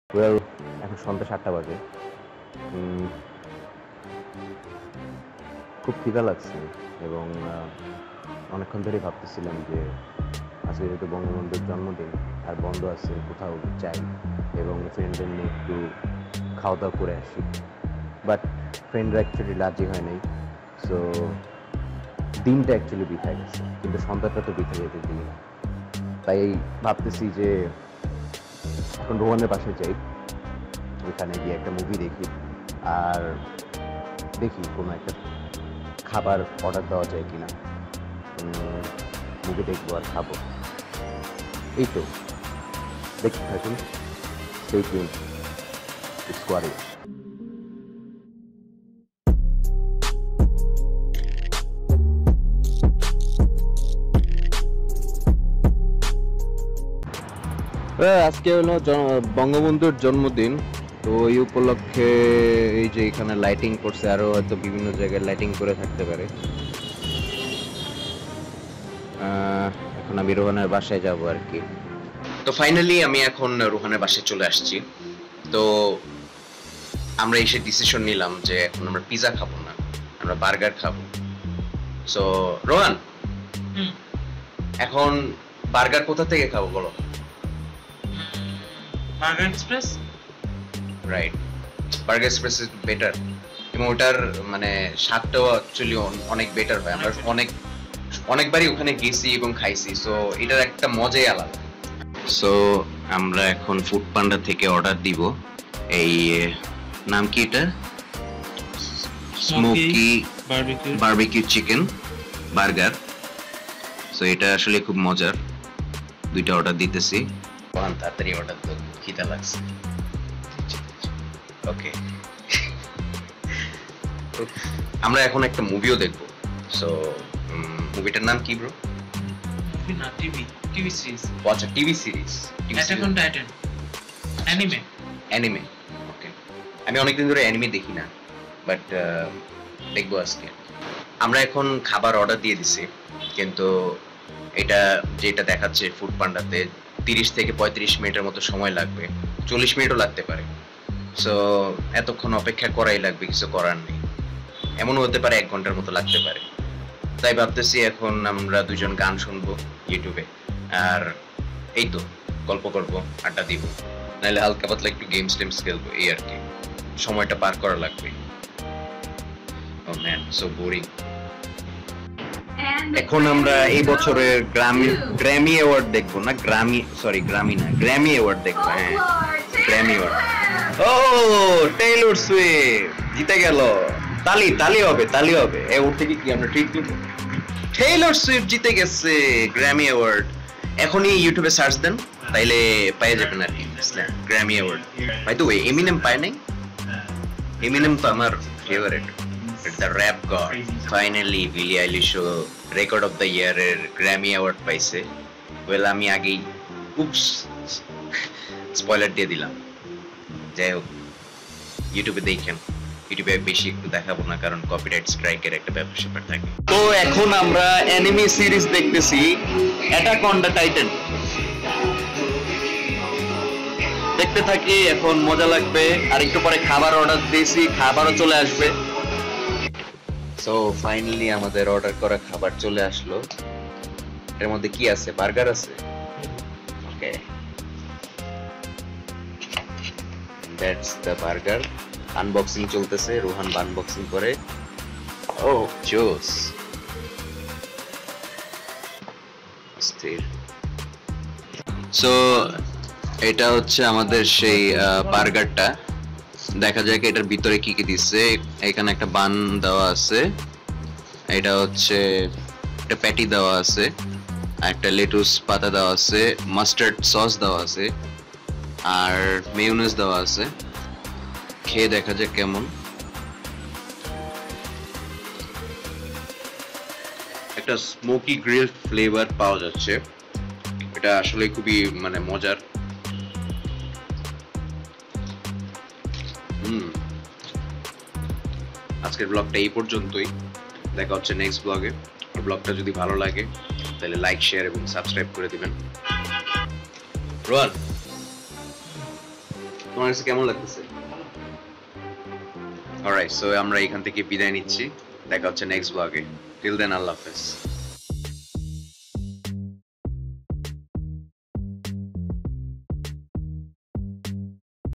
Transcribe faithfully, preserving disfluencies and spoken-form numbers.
Well এখন সন্ধ্যা সাতটা বাজে। খুব খিদা লাগছে এবং অনেকক্ষণ ধরে ভাবতেছিলাম যে আজকে যেহেতু বঙ্গবন্ধুর জন্মদিন আর বন্ধ আছে, কোথাও যাই এবং ফ্রেন্ডদের নিয়ে একটু খাওয়া দাওয়া করে আসি, বাট ফ্রেন্ডরা অ্যাকচুয়ালি রাজি হয় নাই। সো দিনটা অ্যাকচুয়ালি বিতা গেছে, কিন্তু সন্ধ্যাটা তো বিতা যেতে দিই না। তাই ভাবতেছি যে এখন রোহানের বাসায় যাই, ওইখানে গিয়ে একটা মুভি দেখি আর দেখি কোনো একটা খাবার অর্ডার দেওয়া যায় কিনা, মুভি দেখবো আর খাবো। এই তো দেখতে থাকুন, স্টে টিউনড, স্কোয়াডিয়া। আজকে হলো বঙ্গবন্ধুর জন্মদিন, তো এই উপলক্ষে এই যে এখানে লাইটিং করছে, আরো হয়তো বিভিন্ন জায়গায় লাইটিং করে থাকতে পারে। এখন আমি রোহানের বাসায় যাব আর কি। তো ফাইনালি আমি এখন রোহানের বাসায় চলে আসছি। তো আমরা এসে ডিসিশন নিলাম যে এখন আমরা পিজা খাবো না, আমরা বার্গার খাবো। সো রোহান, এখন বার্গার কোথা থেকে খাবো বলো? Burger Express. Right, Burger Express is better এবং ওটার মানে স্বাদটাও অ্যাকচুয়ালি অনেক বেটার হয়। আমরা অনেক অনেকবারই ওখানে গেছি এবং খাইছি, সো এটার একটা মজাই আলাদা। সো আমরা এখন ফুড পান্ডা থেকে অর্ডার দিব। এই নাম কি এটা? Smoky barbecue chicken burger. So এটা আসলে খুব মজার। দুইটা অর্ডার দিতেছি। তাড়াতাড়ি অর্ডার তো, খিদা লাগছে। ওকে, আমরা এখন একটা মুভিও দেখবো। সো মুভিটার নাম কি ব্রো? মুভি না, টিভি টিভি সিরিজ। আচ্ছা, TV series. Attack on Titan, anime. Anime, okay. আমি অনেকদিন ধরে অ্যানিমে দেখি না, বাট দেখবো আজকে। আমরা এখন খাবার অর্ডার দিয়ে দিছি, কিন্তু এটা যেটা দেখাচ্ছে ফুড পান্ডাতে তিরিশ থেকে পঁয়ত্রিশ মিনিটের মতো সময় লাগবে, চল্লিশ মিনিটও লাগতে পারে। সো এতক্ষণ অপেক্ষা করাই লাগবে, কিছু করার নেই। এমনও হতে পারে এক ঘন্টার মতো লাগতে পারে। তাই ভাবতেছি এখন আমরা দুজন গান শুনবো ইউটিউবে, আর এই তো গল্প করবো, আড্ডা দিব, নাহলে হালকা পাতলা একটু গেমস টেমস খেলবো, এই আর কি। সময়টা পার করা লাগবে। Oh man, so boring. এখন আমরা এই বছরের গ্র্যামি গ্র্যামি অ্যাওয়ার্ড দেখবো না, গ্র্যামি সরি গ্র্যামি না গ্র্যামি অ্যাওয়ার্ড দেখবো। হ্যাঁ, Grammy award. Oh Taylor Swift জিতে গেল। তালি তালি হবে, তালি হবে। এ ওর থেকে কি আমরা ট্রিট নিব? টেইলর সুইফট জিতে গেছে গ্র্যামি অ্যাওয়ার্ড। এখনই ইউটিউবে সার্চ দেন, তাইলে পেয়ে যাবেন আর কি Grammy award. By the way, Eminem পায় নাই? এমিনেম তো আমার favourite, the rap god. Finally Billie আইলিশও রেকর্ড অফ দ্য ইয়ার এর গ্র্যামি অ্যাওয়ার্ড পাইছে। ওয়েল, আমি আগেই উপস স্পয়লার দিয়ে দিলাম। যাই হোক, ইউটিউবে দেখেন। ইউটিউবে বেশি একটু দেখাবো না, কারণ কপিরাইট স্ট্রাইকের একটা ব্যাপার স্যাপার থাকে। তো এখন আমরা অ্যানিমে সিরিজ দেখতেছি, অ্যাটাক অন দ্য টাইটান। দেখতে থাকি, এখন মজা লাগবে। আর একটু পরে খাবার অর্ডার দিয়েছি, খাবারও চলে আসবে। সো ফাইনালি আমাদের অর্ডার করা খাবার চলে আসলো। এর মধ্যে কি আছে? বার্গার আছে। Okay, that's the burger. Unboxing চলতেছে, রোহান আনবক্সিং করে। ও জোস। স্থির। সো এটা হচ্ছে আমাদের সেই বার্গারটা। দেখা যাক এটার ভিতরে কি কি দিচ্ছে। এখানে একটা বান দেওয়া আছে, এটা হচ্ছে একটা প্যাটি দেওয়া আছে, একটা লেটুস পাতা দেওয়া আছে, মাস্টার্ড সস দেওয়া আছে, আর মেয়োনেজ দেওয়া আছে। খেয়ে দেখা যাক কেমন। একটা স্মোকি গ্রিল ফ্লেভার পাওয়া যাচ্ছে, এটা আসলে খুবই মানে মজার। হুম, আজকের ব্লগটা এই পর্যন্তই। দেখা হচ্ছে নেক্সট ব্লগে। আর ব্লগটা যদি ভালো লাগে তাহলে লাইক, শেয়ার এবং সাবস্ক্রাইব করে দিবেন। রোহান, তোমার কাছে কেমন লাগতেছে? অলরাইট, সো আমরা এখান থেকে বিদায় নিচ্ছি, দেখা হচ্ছে নেক্সট ব্লগে। টিল দেন, আল্লাহ হাফেজ।